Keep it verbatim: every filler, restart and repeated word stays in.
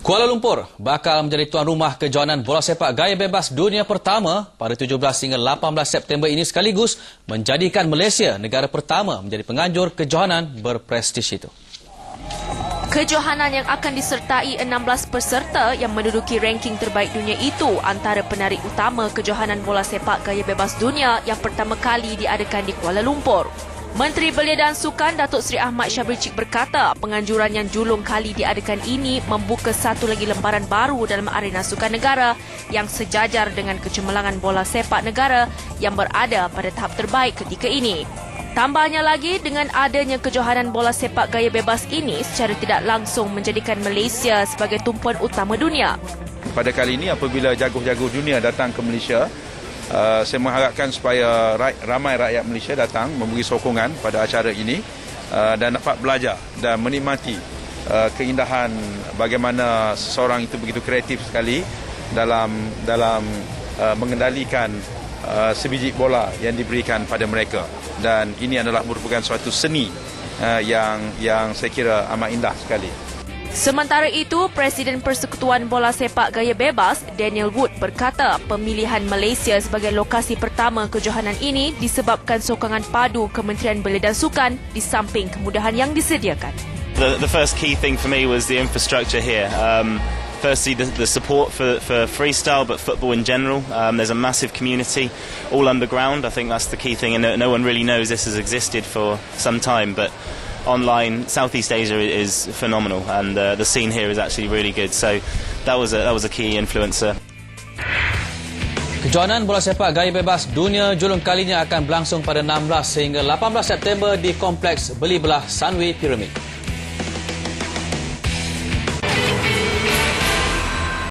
Kuala Lumpur bakal menjadi tuan rumah kejohanan bola sepak gaya bebas dunia pertama pada tujuh belas hingga lapan belas September ini, sekaligus menjadikan Malaysia negara pertama menjadi penganjur kejohanan berprestij itu. Kejohanan yang akan disertai enam belas peserta yang menduduki ranking terbaik dunia itu antara penarik utama kejohanan bola sepak gaya bebas dunia yang pertama kali diadakan di Kuala Lumpur. Menteri Belia dan Sukan Datuk Seri Ahmad Syabri Cik berkata penganjuran yang julung kali diadakan ini membuka satu lagi lembaran baru dalam arena sukan negara yang sejajar dengan kecemerlangan bola sepak negara yang berada pada tahap terbaik ketika ini. Tambahnya lagi, dengan adanya kejohanan bola sepak gaya bebas ini secara tidak langsung menjadikan Malaysia sebagai tumpuan utama dunia. Pada kali ini apabila jago-jago dunia datang ke Malaysia, Uh, saya mengharapkan supaya ramai rakyat Malaysia datang memberi sokongan pada acara ini uh, dan dapat belajar dan menikmati uh, keindahan bagaimana seseorang itu begitu kreatif sekali dalam dalam uh, mengendalikan uh, sebiji bola yang diberikan pada mereka, dan ini adalah merupakan suatu seni uh, yang yang saya kira amat indah sekali. Sementara itu, Presiden Persekutuan Bola Sepak Gaya Bebas, Daniel Wood, berkata pemilihan Malaysia sebagai lokasi pertama kejohanan ini disebabkan sokongan padu Kementerian Belia dan Sukan di samping kemudahan yang disediakan. The, the first key thing for me was the infrastructure here. Um, firstly, the, the support for, for freestyle, but football in general. Um, there's a massive community, all underground. I think that's the key thing, and no, no one really knows this has existed for some time, but online, Southeast Asia is phenomenal, and uh, the scene here is actually really good. So that was a, that was a key influencer. Kejohanan bola sepak gaya bebas dunia julung kalinya akan berlangsung pada enam belas hingga lapan belas September di Kompleks Beli Belah Sunway Pyramid.